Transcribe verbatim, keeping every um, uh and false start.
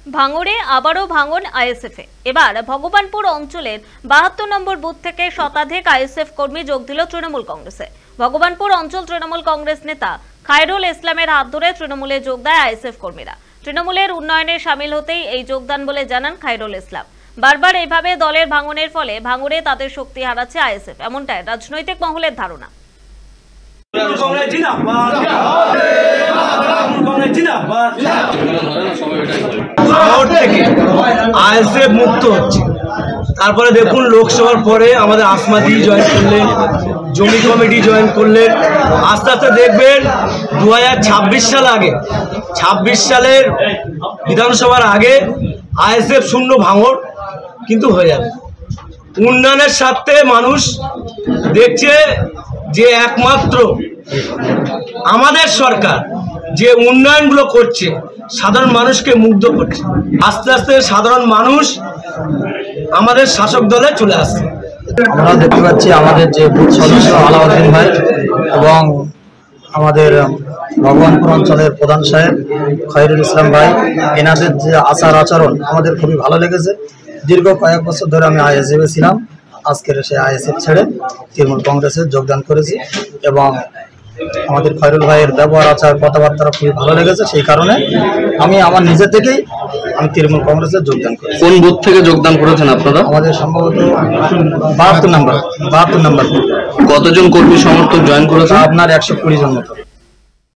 ভাঙড়ে আবারও ভাঙন আইএসএফে। এবার ভগবানপুর অঞ্চলের বাহাত্তর নম্বর বুথ থেকে শতাধিক আইএসএফ কর্মী যোগ দিল তৃণমূল কংগ্রেসে। ভগবানপুর অঞ্চল তৃণমূল কংগ্রেস নেতা খায়রুল ইসলামের হাত ধরে তৃণমূলে যোগ দেয় আইএসএফ কর্মীরা। তৃণমূলের উন্নয়নে সামিল হতেই এই যোগদান বলে জানান খায়রুল ইসলাম। বারবার এইভাবে দলের ভাঙনের ফলে ভাঙড়ে তাদের শক্তি হারাচ্ছে আইএসএফ, এমনটাই রাজনৈতিক মহলের ধারণা। আইএসএফ মুক্ত হচ্ছে। তারপরে দেখুন লোকসভার পরে আমাদের আসমাদি জয়েন করলেন, জমি কমিটি জয়েন করলেন। আস্তে আস্তে দেখবেন দু হাজার ছাব্বিশ সাল আগে ছাব্বিশ সালের বিধানসভার আগে আইএসএফ শূন্য ভাঙড় কিন্তু হয়ে যাবে। উন্নয়নের স্বার্থে মানুষ দেখছে যে একমাত্র আমাদের সরকার যে উন্নয়নগুলো করছে সাধারণ মানুষকে মুগ্ধ করছে। আস্তে আস্তে সাধারণ মানুষ আমাদের শাসক দলে চলে আসছে। আমরা দেখতে পাচ্ছি আমাদের যে বুথ সদস্য আলাউদ্দিন ভাই এবং আমাদের ভগবানপুর অঞ্চলের প্রধান সাহেব খায়রুল ইসলাম ভাই, এনাদের যে আচার আচরণ আমাদের খুবই ভালো লেগেছে। দীর্ঘ কয়েক বছর ধরে আমি আইএসএফে ছিলাম, আজকের সে আইএসএফ ছেড়ে তৃণমূল কংগ্রেসে যোগদান করেছি এবং আমাদের খায়রুল ভাইয়ের ব্যবহার আচার কথাবার্তা খুবই ভালো লেগেছে। সেই কারণে আমি আমার নিজে থেকেই আমি তৃণমূল কংগ্রেসে যোগদান করি। কোন বুথ থেকে যোগদান করেছেন আপনারা? আমাদের সম্ভবত বাহাত্তর নাম্বার বাহাত্তর নাম্বার কতজন কর্মী সমর্থক জয়েন করেছে? আপনার একশো কুড়ি জন মতো।